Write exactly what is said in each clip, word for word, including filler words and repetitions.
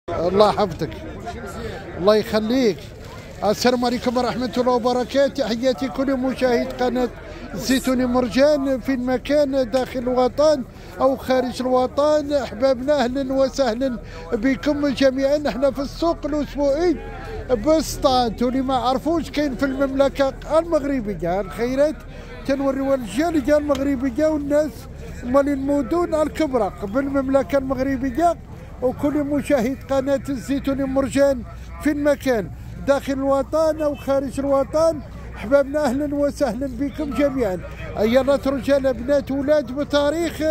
الله يحفظك الله يخليك. السلام عليكم ورحمة الله وبركاته. تحياتي كل مشاهد قناة الزيتوني مرجان في المكان داخل الوطن أو خارج الوطن. أحبابنا أهلا وسهلا بكم جميعا. احنا في السوق الأسبوعي بسطات، واللي ما عرفوش كاين في المملكة المغربية الخيرات تنوريو الجالية المغربية والناس مال المدن الكبرى بالمملكة المغربية، وكل مشاهد قناة الزيتوني مرجان في المكان داخل الوطن أو خارج الوطن. أحبابنا أهلا وسهلا بكم جميعا. أيامات رجال بنات ولاد بتاريخ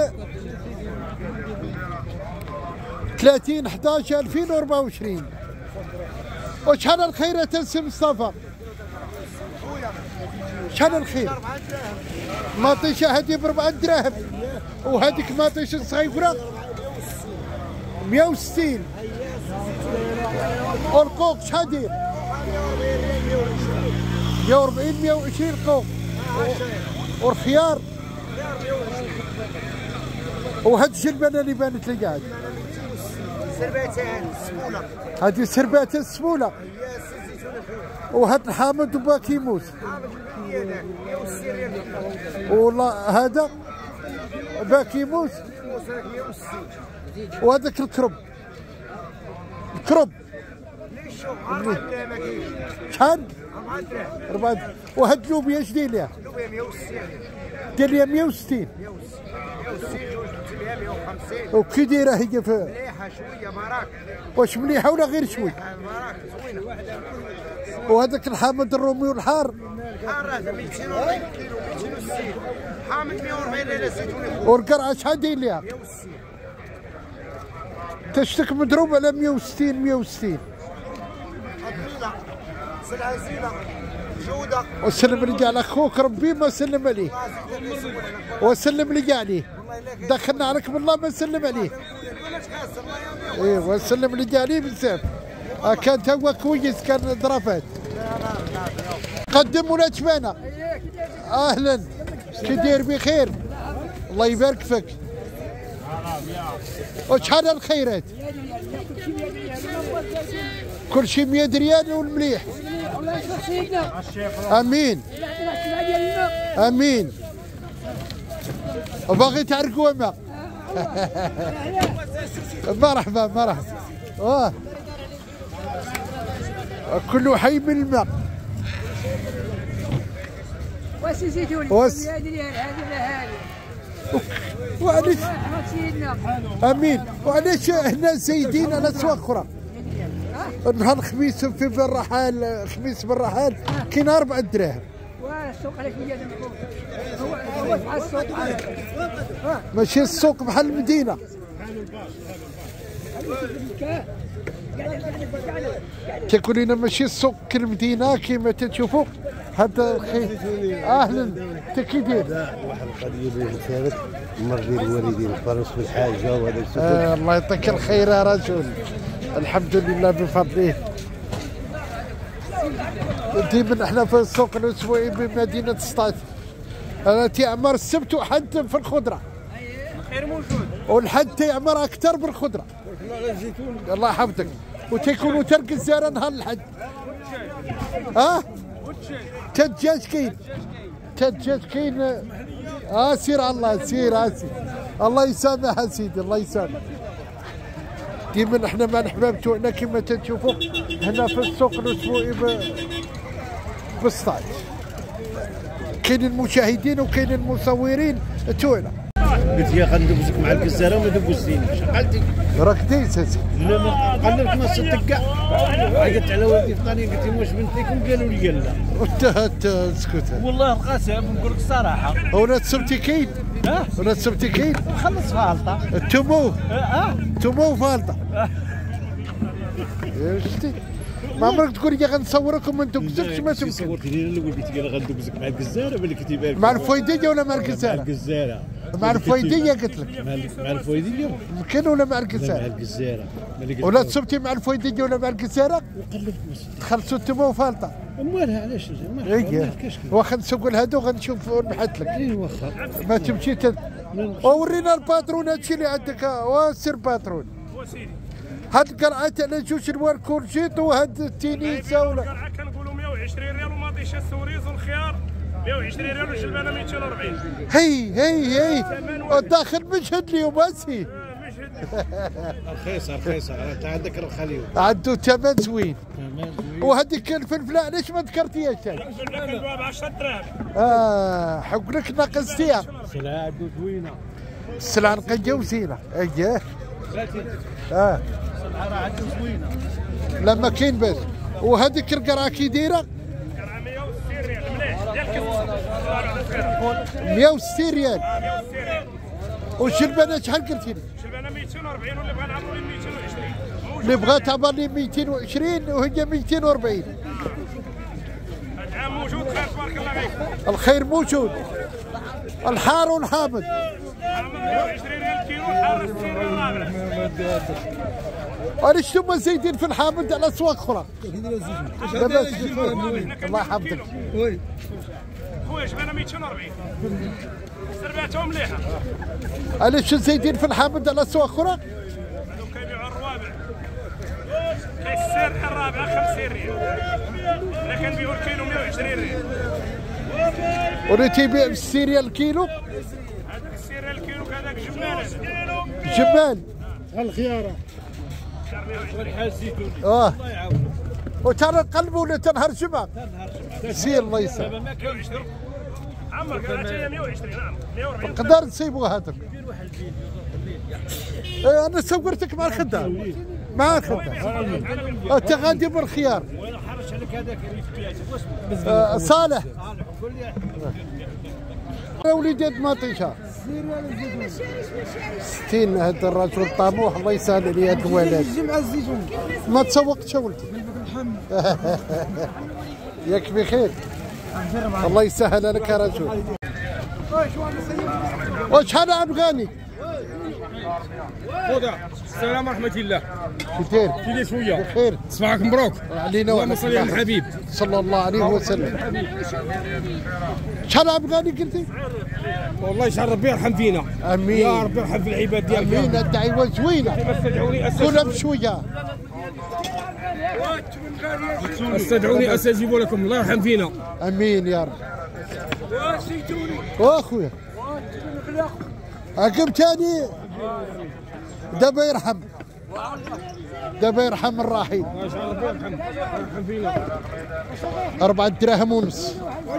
ثلاثين أحد عشر ألفين وأربعة وعشرين. وشحال الخير تنسي مصطفى؟ شحال الخير؟ ماطيشة هذه بربعة دراهم، وهذيك ماطيشة صغيرة مية وستين. والقوق شحال داير؟ مية وأربعين مية وعشرين قوق. والخيار وهاد الجلبانة اللي بانت لي قاعد سرباتان السبولة، هذه سربات السبولة. وهاد الحامض وباكيموس والله هذا باكيموس. وهذاك الكرب الكرب شحال؟ أربعة. وهاد اللوبيا اش داير ليها؟ اللوبيا مية وستين. داير ليها مية وستين. مية وستين وجبت ليها مية وخمسين. وكي دايره هي في؟ مليحة شوية مراك. واش مليحة ولا غير شوي؟ مراك زوينة. وهذاك الحامض الرومي والحار؟ الحار هذا ميتين وأربعين كيلو ميتين وستين. حامض مية وأربعين ليلة زيتوني. والقرعة شحال داير ليها؟ مية وستين. تشتك مضروب على مية وستين مية وستين. البيضة سلعة زينة جودة. وسلم لي على اخوك ربي ما سلم عليه، وسلم لي عليه. دخلنا عليك بالله ما سلم عليه. ايه وسلم لي عليه بزاف. كان هو كويس كان ظرافات. قدم ولا تبانا. اهلا كي داير بخير؟ الله يبارك فيك. وشحال الخيرات؟ كل شيء مية ريال والمليح. امين امين. وباغي تعرقوا ما مرحبا مرحبا. اه كل حي من الماء. واش زيتوني واش وعلاش امين. وعلاش هنا زايدين على اسواق اخرى؟ نهار الخميس في بن رحال، خميس بن رحال كاين أربعة دراهم. والسوق عليك مية هو هو بحال السوق ماشي السوق بحال المدينة. تقول لنا ماشي السوق كالمدينة كيما تشوفوا. هذا الخير اهلا. انت كي داير؟ واحد القضيه اللي ثابت مر ديال الوالدين فرس في الحاجه وهذا السوق. آه الله يعطيك الخير يا رجل. الحمد لله بفضله. ديما احنا في السوق الاسبوعي بمدينه سطات. انا تيعمر السبت وحد في الخضره. الخير موجود. والحد تيعمر اكثر بالخضره. الله يحفظك. وتيكونوا ترك الزهره نهار الحد. ها؟ تدجاج كاين. تدجاج كاين. اه سير الله سير اسي. الله يسامح سيدي الله يسامح. ديما احنا مع الحباب تاعنا كما تشوفوا هنا في السوق الاسبوعي بسطات. كاين المشاهدين وكاين المصورين تاعنا. قلت يا غندوزك مع الجزاره وما دوزتينيش عقلتي راك دايز اسي. لا ما قلبت ما صدق كاع. عيطت على والدي فطاني قلت له واش بنت لكم؟ قالوا لي لا. وانت اسكت. والله القسم نقول لك الصراحه. ولاد سبتي كاين؟ اه ولاد سبتي كاين؟ خلص فالطه. التمو اه تمو فالطه. شتي ما عمرك تقول لي غنصوركم ما ندوزكش ما تمكن. صورتيني الاول قلت لي غندوزك مع الجزاره بالك كنتي بارك. مع الفويديه ولا مع مع الجزاره؟ الجزاره. مع الفويديه قلت لك. مع الفويديه يمكن ولا مع مع الجزاره؟ الجزاره. ولا تصبتي مع الفويديه ولا مع الجزاره؟ وقلبت خلصوا التمو فالطه. مالها علاش؟ ايه واخا نسوق لهادو غنشوف ونبحث لك. اي واخا ما تمشي تد... ورينا الباترون هادشي اللي عندك. وسير باترون. هاد قرعات على جوج الوان كورجيت وهاد التينيسه ولا القرعه كنقولوا مية وعشرين ريال وماطيشه السوريز والخيار مية وعشرين ريال والجلبانه ميتين وأربعين. هي هي هي داخل مشهد اليوم اسي رخيصه رخيصه انت عندك رخا اليوم عنده ثمن زوين. تمام زوين. وهذيك الفلفله علاش ما ذكرتيهاش؟ كندوها ب عشرة دراهم. اه حق لك ناقصتيها. السلعه عنده زوينه. السلعه نقيه وزينه اييه. اه السلعه راه عنده زوينه. لا ما كاين باس. وهذيك القرعه كي دايره؟ القرعه مية وستين ريال مليح ديال كيف مية وستين ريال. مية وستين ريال. والجلبانه شحال قلتي لي؟ الجلبانه ميتين وأربعين واللي بغى نعمرو ليه ميتين وعشرين. اللي بغى تعمر لي ميتين وعشرين وهي ميتين وأربعين. هاد العام موجود خير تبارك الله عليك. الخير موجود. الحار والحامض. عامر مية وعشرين ريال كيلو حار ستين ريال الرابع. علاش انتم زايدين في الحامض على اسواق اخرى؟ لاباس الله يحفظك. وي خويا جبانه ميتين وأربعين. سرباتهم مليحه. علاش زايدين في الحامض على اسواق اخرى؟ هادو كيبيعوا الروابع. كاين السير الرابعه خمسين ريال. حنا كنبيعوا الكيلو مية وعشرين ريال. ولا تيبيع بالسيريال الكيلو؟ هذاك السير الكيلو كذاك جمال هذا. جمال. الخياره. والحال الزيتوني. اه وترى نقلب ولا تنهار جمعه؟ سير الله يسلمك. مية وعشرين. عمر قرعتها مية وعشرين نعم مية وأربعين. نقدر نسيبوا هذاك. ايه انا صورتك مع الخدام. مع الخدام. انت غادي بالخيار. وين حرش عليك هذاك اللي في بياتك آه صالح. يا وليدات ماطيشه. ستين هذا الرجل طموح الله يسهل عليه هاد الولاد. ما تسوقتش ولدي. ياك بخير. الله يسهل لك يا رجل. وشحال افغاني؟ خويا السلام ورحمة الله. كي داير؟ كي شوية بخير. صباحك مبروك. علينا اللهم صل على الحبيب صلى الله عليه وسلم. شحال افغاني قلتي؟ والله يجعل ربي يرحم فينا. امين يا ربي يرحم في العباد ديالك. امين. الدعوه زوينه. استدعوني كلها بشويه. استدعوني استجيب لكم. الله يرحم فينا. امين يا رب. واخويا عقب تاني دابا يرحم. دابا يرحم الراحل. يجعل ربي يرحم يرحم فينا. أربعة دراهم ونص.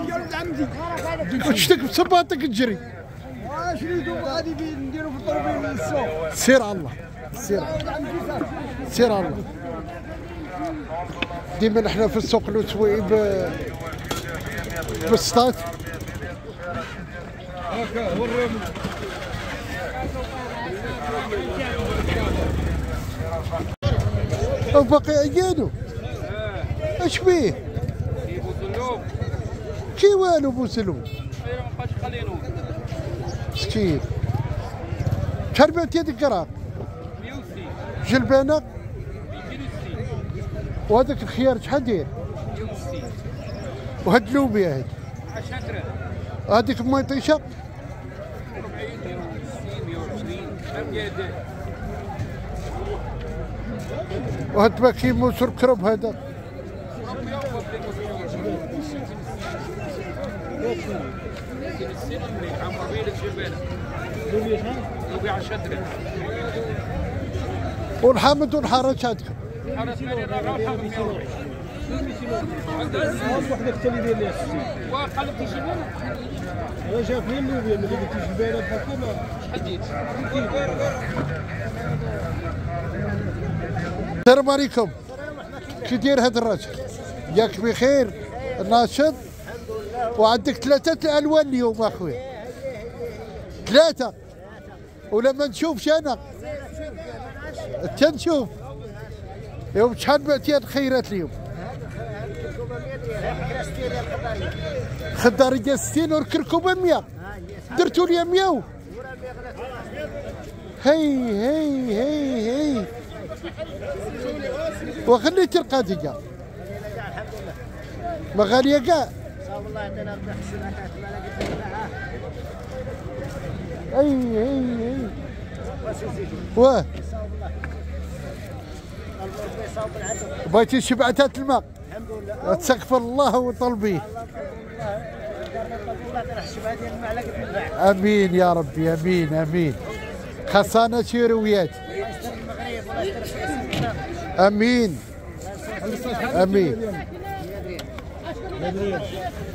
وش تك بصباطك تجري؟ غادي نديرو في الطربين من السوق. سير على الله. سير سير على الله. ديما نحن في السوق الأسبوعي ب بالسطات. هكا هو الرمل. وباقي عيانو. اش بيه؟ كي والو بوسلوم. مسكين. شحال بعتي هذيك القرعه؟ مية وستين. جلبانه؟ ميتين وستين. وهذاك الخيار شحال داير؟ مية وستين. وهاد اللوبيا هادي؟ عشرة دراهم. هذيك ميطيشه؟ أربعين مية وستين مية وعشرين شحال داير؟ وهاد باكي موسر كرب هذا؟ والحامد والحاره شادك؟ وحدك حتى اللي داير ليها ستين. وقلبتي شي بان؟ انا شافني اللوبيا ملي قلتي جبانه بحال ما شحال ديت؟ السلام عليكم. كي داير هذا الراجل؟ ياك بخير؟ ناشط؟ وعندك ثلاثة ألوان اليوم أخويا. ثلاثة. ولا ما نشوفش أنا؟ تنشوف. يوم شحال بعتي هاد الخيرات اليوم؟ خضارية ستين والكركوبة مية. درتو لي مية. هي هي هي هي. وخليتي القضية. ما غالية كاع. والله يعطينا ربي حسنات ما لقيت اي اي اي واه بغيتي شبعتات الماء؟ الحمد لله. تسقف الله وطلبي. امين يا ربي، امين امين. خاصنا شيرويات. امين امين.